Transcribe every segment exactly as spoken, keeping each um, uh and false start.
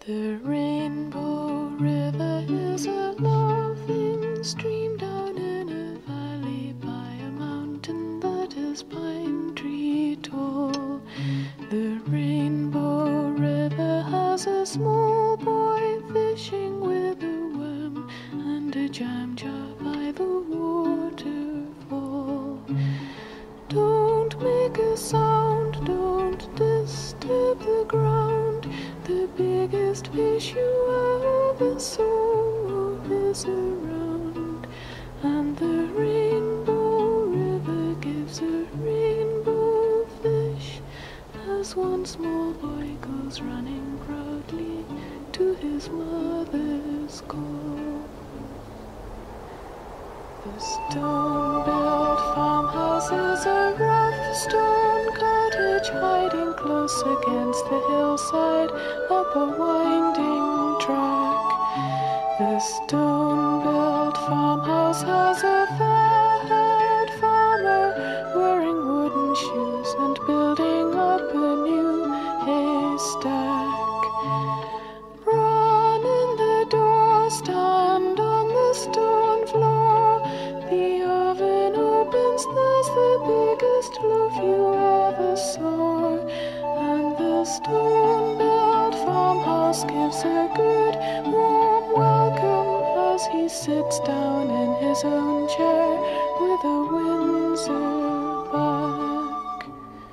The Rainbow River is a loving stream down in a valley by a mountain that is pine tree tall. The Rainbow River has a small boy fishing with a worm and a jam jar by the waterfall. Don't make a sound, don't disturb the ground. The biggest fish you ever saw is around, and the Rainbow River gives a rainbow fish as one small boy goes running proudly to his mother's call. The stone-built farmhouse is a rough stone cottage hiding close against the hillside up a winding track. The stone-built farmhouse has a fair-haired farmer wearing wooden shoes and building up a new haystack. Run in the door, stand on the stone floor. The oven opens, there's the biggest loaf you ever saw, and the stone-built farmhouse gives a good, warm welcome as he sits down in his own chair with a Windsor back.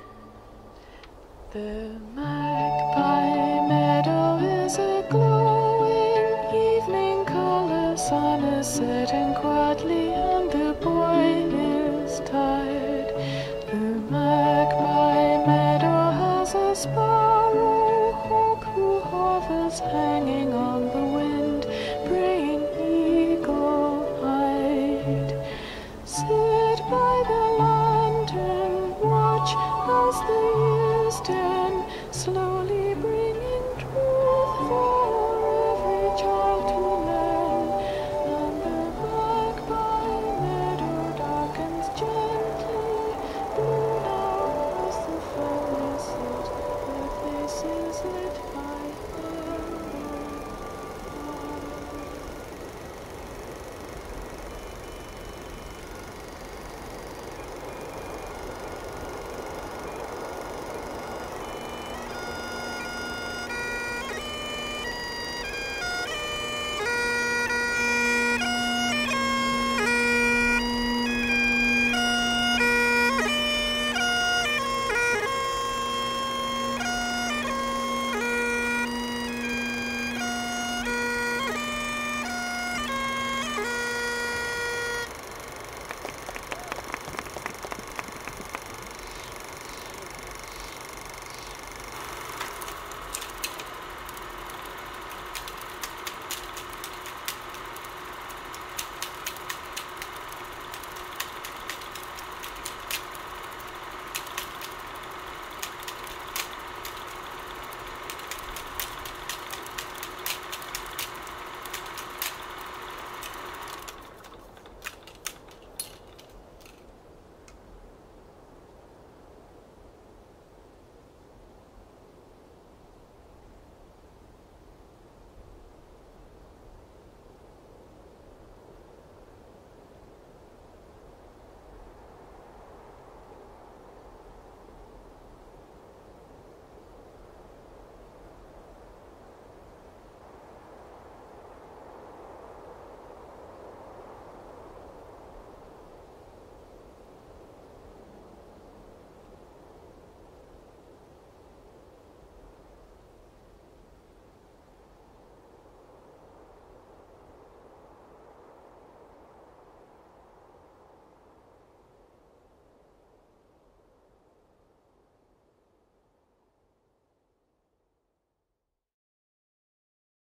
The Magpie Meadow is a glowing evening color, sun is setting quietly and the boy is tired. The Magpie Meadow has a sparrow hawk who hovers hanging on the wind.